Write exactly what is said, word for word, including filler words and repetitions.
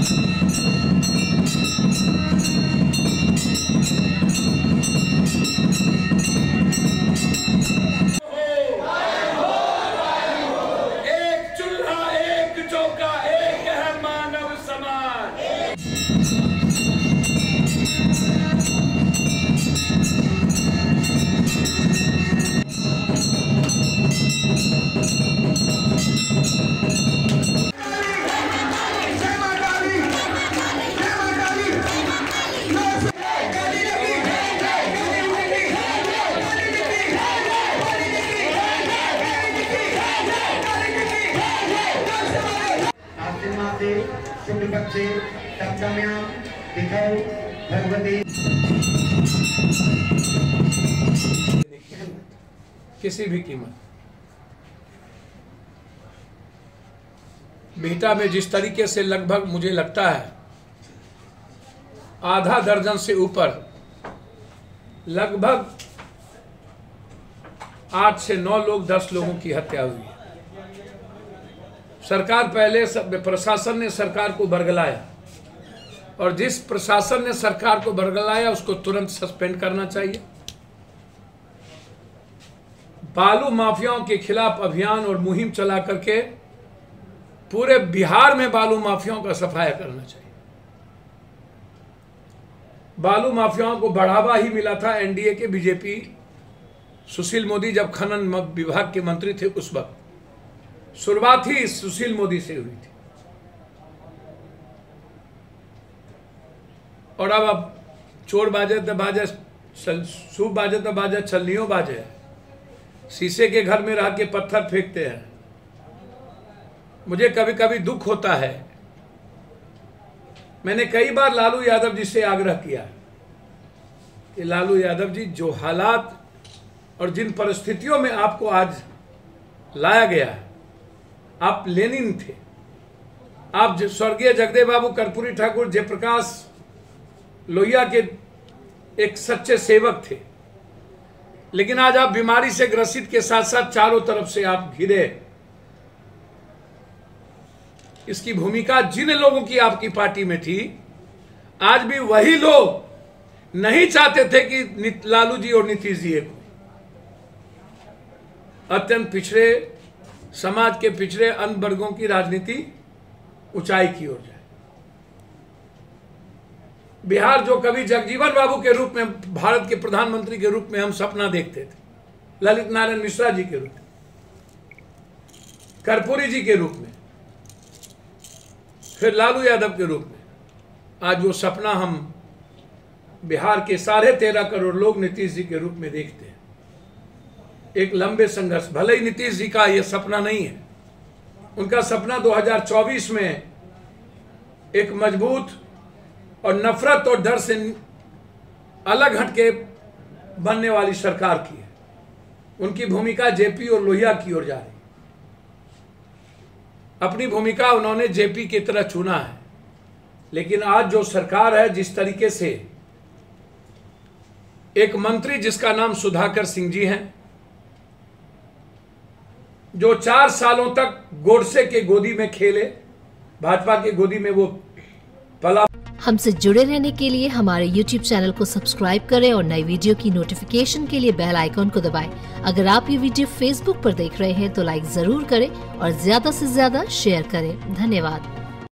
किसी भी कीमत। बिहटा में जिस तरीके से लगभग मुझे लगता है आधा दर्जन से ऊपर, लगभग आठ से नौ लोग दस लोगों की हत्या हुई है। सरकार पहले सब, प्रशासन ने सरकार को बरगलाया, और जिस प्रशासन ने सरकार को बरगलाया उसको तुरंत सस्पेंड करना चाहिए। बालू माफियाओं के खिलाफ अभियान और मुहिम चला करके पूरे बिहार में बालू माफियाओं का सफाया करना चाहिए। बालू माफियाओं को बढ़ावा ही मिला था एनडीए के, बीजेपी, सुशील मोदी जब खनन विभाग के मंत्री थे उस वक्त शुरुआत ही सुशील मोदी से हुई थी। और अब अब चोर बाजे तो बाजे, सूप बाजे तो बाजे, छलनियों बाजे, शीशे के घर में रह के पत्थर फेंकते हैं। मुझे कभी कभी दुख होता है। मैंने कई बार लालू यादव जी से आग्रह किया कि लालू यादव जी, जो हालात और जिन परिस्थितियों में आपको आज लाया गया है, आप लेनिन थे, आप स्वर्गीय जगदेव बाबू कर्पूरी ठाकुर, जयप्रकाश लोहिया के एक सच्चे सेवक थे, लेकिन आज आप बीमारी से ग्रसित के साथ साथ चारों तरफ से आप घिरे। इसकी भूमिका जिन लोगों की आपकी पार्टी में थी, आज भी वही लोग नहीं चाहते थे कि लालू जी और नीतीश जी को अत्यंत पिछड़े समाज के पिछड़े अन्य वर्गों की राजनीति ऊंचाई की ओर जाए। बिहार जो कभी जगजीवन बाबू के रूप में, भारत के प्रधानमंत्री के रूप में हम सपना देखते थे, ललित नारायण मिश्रा जी के रूप में, कर्पूरी जी के रूप में, फिर लालू यादव के रूप में, आज वो सपना हम बिहार के साढ़े तेरह करोड़ लोग नीतीश जी के रूप में देखते हैं। एक लंबे संघर्ष, भले ही नीतीश जी का ये सपना नहीं है, उनका सपना दो हज़ार चौबीस में एक मजबूत और नफरत और डर से अलग हटके बनने वाली सरकार की है। उनकी भूमिका जेपी और लोहिया की ओर जा रही है। अपनी भूमिका उन्होंने जेपी की तरह चुना है, लेकिन आज जो सरकार है, जिस तरीके से एक मंत्री जिसका नाम सुधाकर सिंह जी हैं, जो चार सालों तक गोडसे के गोदी में खेले, भाजपा के गोदी में वो पला। हमसे जुड़े रहने के लिए हमारे यूट्यूब चैनल को सब्सक्राइब करें और नई वीडियो की नोटिफिकेशन के लिए बेल आइकॉन को दबाएं। अगर आप ये वीडियो फेसबुक पर देख रहे हैं तो लाइक जरूर करें और ज्यादा से ज्यादा शेयर करें। धन्यवाद।